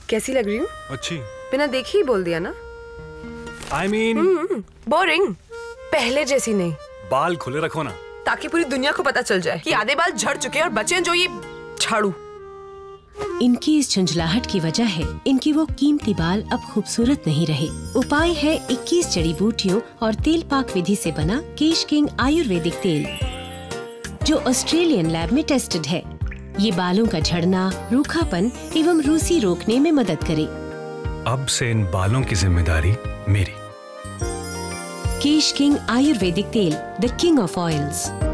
कैसी लग रही हूँ? अच्छी। बिना देखे ही बोल दिया ना। I mean बोरिंग, पहले जैसी नहीं। बाल खुले रखो ना, ताकि पूरी दुनिया को पता चल जाए कि आधे बाल झड़ चुके हैं और बचे हैं जो ये झाड़ू। इनकी इस झुंझलाहट की वजह है इनकी वो कीमती बाल अब खूबसूरत नहीं रहे। उपाय है 21 जड़ी बूटियों और तेल पाक विधि से बना केश किंग आयुर्वेदिक तेल, जो ऑस्ट्रेलियन लैब में टेस्टेड है। ये बालों का झड़ना, रूखापन एवं रूसी रोकने में मदद करे। अब से इन बालों की जिम्मेदारी मेरी। केश किंग आयुर्वेदिक तेल, द किंग ऑफ ऑयल्स।